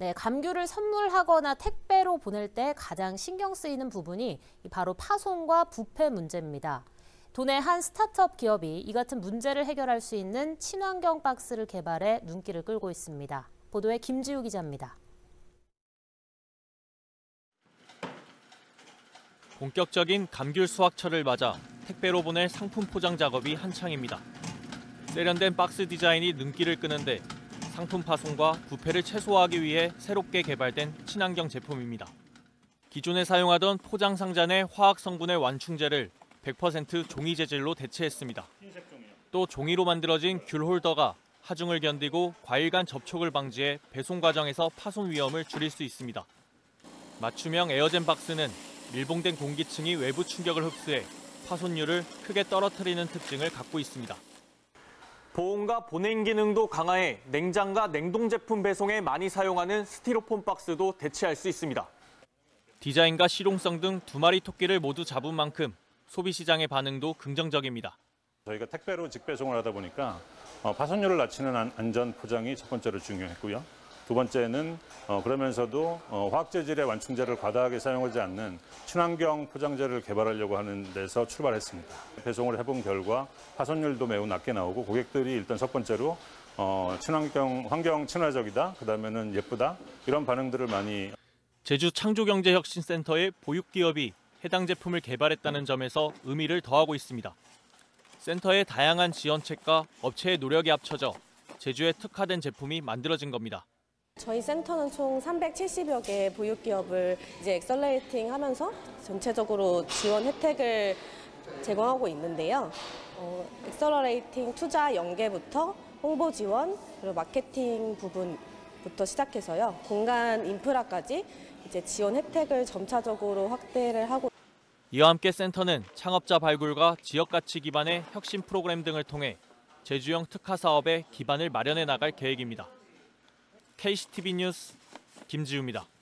네, 감귤을 선물하거나 택배로 보낼 때 가장 신경 쓰이는 부분이 바로 파손과 부패 문제입니다. 도내 한 스타트업 기업이 이 같은 문제를 해결할 수 있는 친환경 박스를 개발해 눈길을 끌고 있습니다. 보도에 김지우 기자입니다. 본격적인 감귤 수확철을 맞아 택배로 보낼 상품 포장 작업이 한창입니다. 세련된 박스 디자인이 눈길을 끄는데 상품 파손과 부패를 최소화하기 위해 새롭게 개발된 친환경 제품입니다. 기존에 사용하던 포장 상자 내 화학 성분의 완충제를 100% 종이 재질로 대체했습니다. 또 종이로 만들어진 귤 홀더가 하중을 견디고 과일 간 접촉을 방지해 배송 과정에서 파손 위험을 줄일 수 있습니다. 맞춤형 에어젠 박스는 밀봉된 공기층이 외부 충격을 흡수해 파손율을 크게 떨어뜨리는 특징을 갖고 있습니다. 보온과 보냉 기능도 강화해 냉장과 냉동 제품 배송에 많이 사용하는 스티로폼 박스도 대체할 수 있습니다. 디자인과 실용성 등 두 마리 토끼를 모두 잡은 만큼 소비 시장의 반응도 긍정적입니다. 저희가 택배로 직배송을 하다 보니까 파손율을 낮추는 안전 포장이 첫 번째로 중요했고요. 두 번째는 그러면서도 화학 재질의 완충제를 과다하게 사용하지 않는 친환경 포장재를 개발하려고 하는 데서 출발했습니다. 배송을 해본 결과 파손율도 매우 낮게 나오고 고객들이 일단 첫 번째로 환경 친화적이다, 그다음에는 예쁘다 이런 반응들을 많이. 제주 창조경제혁신센터의 보육기업이 해당 제품을 개발했다는 점에서 의미를 더하고 있습니다. 센터의 다양한 지원책과 업체의 노력이 합쳐져 제주에 특화된 제품이 만들어진 겁니다. 저희 센터는 총 370여 개의 보육기업을 엑셀러레이팅 하면서 전체적으로 지원 혜택을 제공하고 있는데요. 엑셀러레이팅 투자 연계부터 홍보 지원, 그리고 마케팅 부분부터 시작해서요. 공간 인프라까지 지원 혜택을 점차적으로 확대를 하고. 이와 함께 센터는 창업자 발굴과 지역 가치 기반의 혁신 프로그램 등을 통해 제주형 특화 사업의 기반을 마련해 나갈 계획입니다. KCTV 뉴스 김지우입니다.